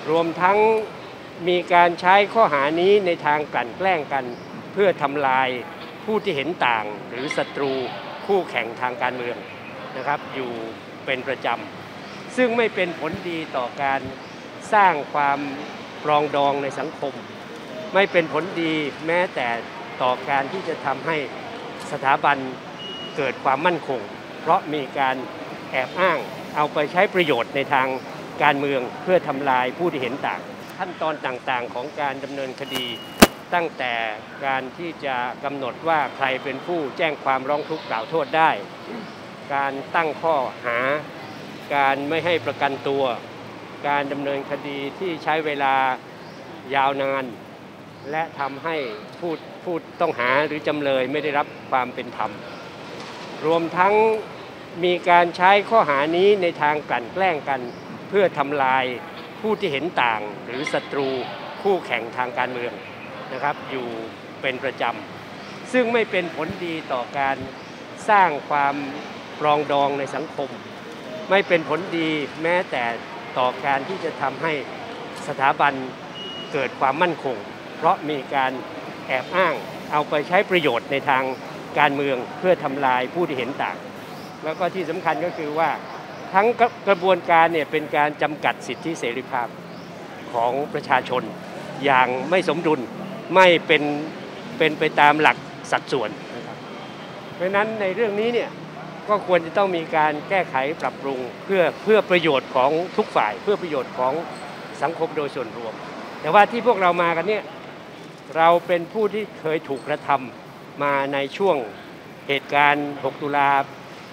รวมทั้งมีการใช้ข้อหานี้ในทางกลั่นแกล้งกันเพื่อทำลายผู้ที่เห็นต่างหรือศัตรูคู่แข่งทางการเมืองนะครับอยู่เป็นประจำซึ่งไม่เป็นผลดีต่อการสร้างความปรองดองในสังคมไม่เป็นผลดีแม้แต่ต่อการที่จะทำให้สถาบันเกิดความมั่นคงเพราะมีการแอบอ้างเอาไปใช้ประโยชน์ในทางการเมืองเพื่อทำลายผู้ที่เห็นต่างขั้นตอนต่างๆของการดำเนินคดีตั้งแต่การที่จะกำหนดว่าใครเป็นผู้แจ้งความร้องทุกข์กล่าวโทษได้การตั้งข้อหาการไม่ให้ประกันตัวการดำเนินคดีที่ใช้เวลายาวนานและทำให้ผู้ต้องหาหรือจำเลยไม่ได้รับความเป็นธรรมรวมทั้งมีการใช้ข้อหานี้ในทางกลั่นแกล้งกันเพื่อทำลายผู้ที่เห็นต่างหรือศัตรูคู่แข่งทางการเมืองนะครับอยู่เป็นประจำซึ่งไม่เป็นผลดีต่อการสร้างความปรองดองในสังคมไม่เป็นผลดีแม้แต่ต่อการที่จะทำให้สถาบันเกิดความมั่นคงเพราะมีการแอบอ้างเอาไปใช้ประโยชน์ในทางการเมืองเพื่อทำลายผู้ที่เห็นต่างแล้วก็ที่สำคัญก็คือว่าทั้งกระบวนการเนี่ยเป็นการจำกัดสิทธิเสรีภาพของประชาชนอย่างไม่สมดุลไม่เป็นไปตามหลักสัดส่วนนะครับเพราะฉะนั้นในเรื่องนี้เนี่ยก็ควรจะต้องมีการแก้ไขปรับปรุงเพื่อประโยชน์ของทุกฝ่ายเพื่อประโยชน์ของสังคมโดยส่วนรวมแต่ว่าที่พวกเรามากันเนี่ยเราเป็นผู้ที่เคยถูกกระทำมาในช่วงเหตุการณ์6 ตุลา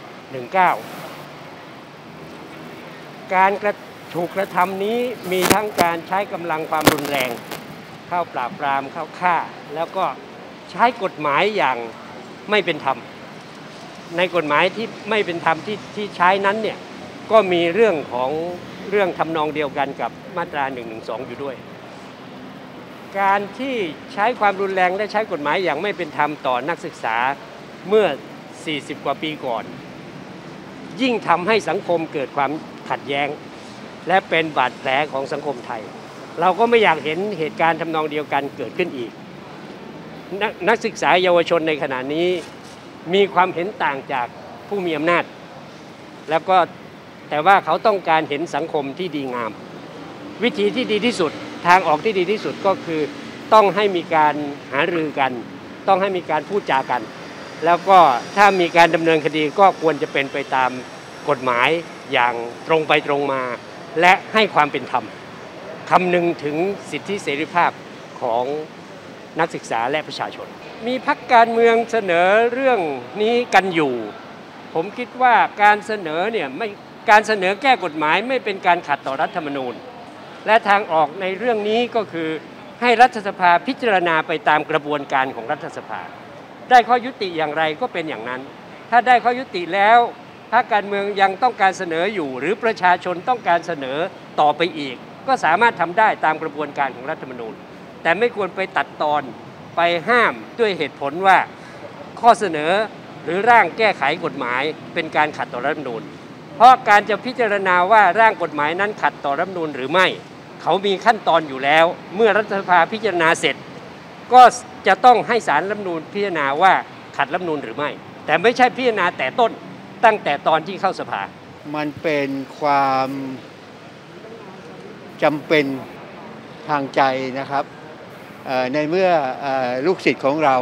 19การถูกกระทำนี้มีทั้งการใช้กำลังความรุนแรงเข้าปราบปรามเข้าฆ่าแล้วก็ใช้กฎหมายอย่างไม่เป็นธรรมในกฎหมายที่ไม่เป็นธรรมที่ใช้นั้นเนี่ยก็มีเรื่องทำนองเดียวกันกับมาตรา112อยู่ด้วยการที่ใช้ความรุนแรงและใช้กฎหมายอย่างไม่เป็นธรรมต่อนักศึกษาเมื่อ40 กว่าปีก่อนยิ่งทำให้สังคมเกิดความขัดแย้งและเป็นบาดแผลของสังคมไทยเราก็ไม่อยากเห็นเหตุการณ์ทำนองเดียวกันเกิดขึ้นอีกนักศึกษาเยาวชนในขณะนี้มีความเห็นต่างจากผู้มีอำนาจแล้วก็แต่ว่าเขาต้องการเห็นสังคมที่ดีงามวิธีที่ดีที่สุดทางออกที่ดีที่สุดก็คือต้องให้มีการหารือกันต้องให้มีการพูดจากันแล้วก็ถ้ามีการดำเนินคดีก็ควรจะเป็นไปตามกฎหมายอย่างตรงไปตรงมาและให้ความเป็นธรรมคำนึงถึงสิทธิเสรีภาพของนักศึกษาและประชาชนมีพรรคการเมืองเสนอเรื่องนี้กันอยู่ผมคิดว่าการเสนอแก้กฎหมายไม่เป็นการขัดต่อรัฐธรรมนูญและทางออกในเรื่องนี้ก็คือให้รัฐสภาพิจารณาไปตามกระบวนการของรัฐสภาได้ข้อยุติอย่างไรก็เป็นอย่างนั้นถ้าได้ข้อยุติแล้วพรรคการเมืองยังต้องการเสนออยู่หรือประชาชนต้องการเสนอต่อไปอีกก็สามารถทำได้ตามกระบวนการของรัฐธรรมนูญแต่ไม่ควรไปตัดตอนไปห้ามด้วยเหตุผลว่าข้อเสนอหรือร่างแก้ไขกฎหมายเป็นการขัดต่อรัฐธรรมนูญเพราะการจะพิจารณาว่าร่างกฎหมายนั้นขัดต่อรัฐธรรมนูญหรือไม่เขามีขั้นตอนอยู่แล้วเมื่อรัฐสภาพิจารณาเสร็จก็จะต้องให้ศาลรัฐธรรมนูญพิจารณาว่าขัดรัฐธรรมนูญหรือไม่แต่ไม่ใช่พิจารณาแต่ต้นตั้งแต่ตอนที่เข้าสภามันเป็นความจำเป็นทางใจนะครับในเมื่อลูกศิษย์ของเรา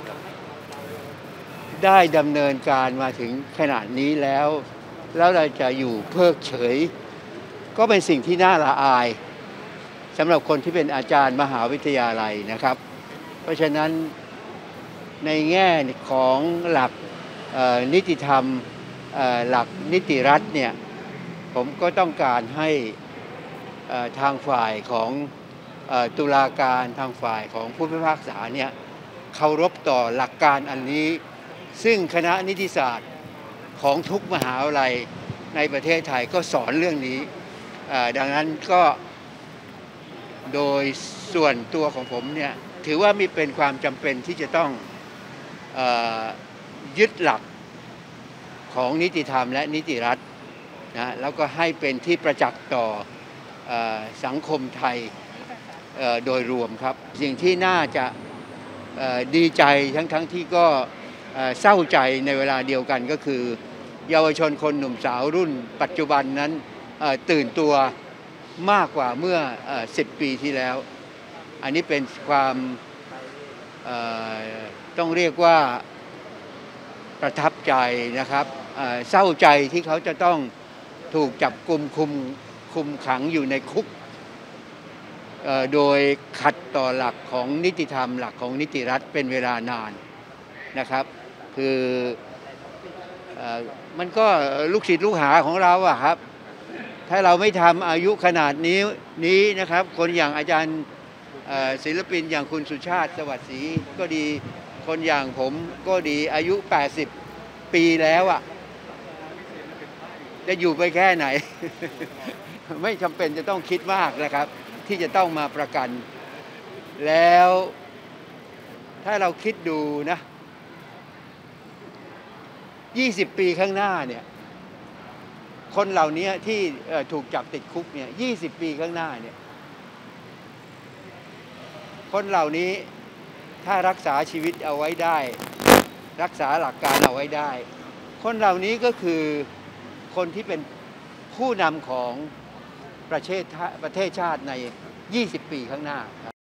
ได้ดำเนินการมาถึงขนาดนี้แล้วเราจะอยู่เพิกเฉยก็เป็นสิ่งที่น่าละอายสำหรับคนที่เป็นอาจารย์มหาวิทยาลัยนะครับเพราะฉะนั้นในแง่ของหลักนิติธรรมหลักนิติรัฐเนี่ยผมก็ต้องการให้ทางฝ่ายของตุลาการทางฝ่ายของผู้พิพากษาเนี่ยเคารพต่อหลักการอันนี้ซึ่งคณะนิติศาสตร์ของทุกมหาวิทยาลัยในประเทศไทยก็สอนเรื่องนี้ดังนั้นก็โดยส่วนตัวของผมเนี่ยถือว่ามีเป็นความจำเป็นที่จะต้องยึดหลักของนิติธรรมและนิติรัฐนะแล้วก็ให้เป็นที่ประจักษ์ต่อสังคมไทยโดยรวมครับสิ่งที่น่าจะดีใจทั้งที่ก็เศร้าใจในเวลาเดียวกันก็คือเยาวชนคนหนุ่มสาวรุ่นปัจจุบันนั้นตื่นตัวมากกว่าเมื่อ10 ปีที่แล้วอันนี้เป็นความต้องเรียกว่าประทับใจนะครับเศร้าใจที่เขาจะต้องถูกจับกุมคุมขังอยู่ในคุกโดยขัดต่อหลักของนิติธรรมหลักของนิติรัฐเป็นเวลานานนะครับคือมันก็ลูกศิษย์ลูกหาของเราอะครับถ้าเราไม่ทำอายุขนาดนี้นะครับคนอย่างอาจารย์ศิลปินอย่างคุณสุชาติสวัสดิ์ศรีก็ดีคนอย่างผมก็ดีอายุ80 ปีแล้วอะจะอยู่ไปแค่ไหน ไม่จำเป็นจะต้องคิดมากนะครับที่จะต้องมาประกันแล้วถ้าเราคิดดูนะ20 ปีข้างหน้าเนี่ยคนเหล่านี้ที่ถูกจับติดคุกเนี่ย20 ปีข้างหน้าเนี่ยคนเหล่านี้ถ้ารักษาชีวิตเอาไว้ได้รักษาหลักการเอาไว้ได้คนเหล่านี้ก็คือคนที่เป็นผู้นำของประเทศชาติใน20 ปีข้างหน้า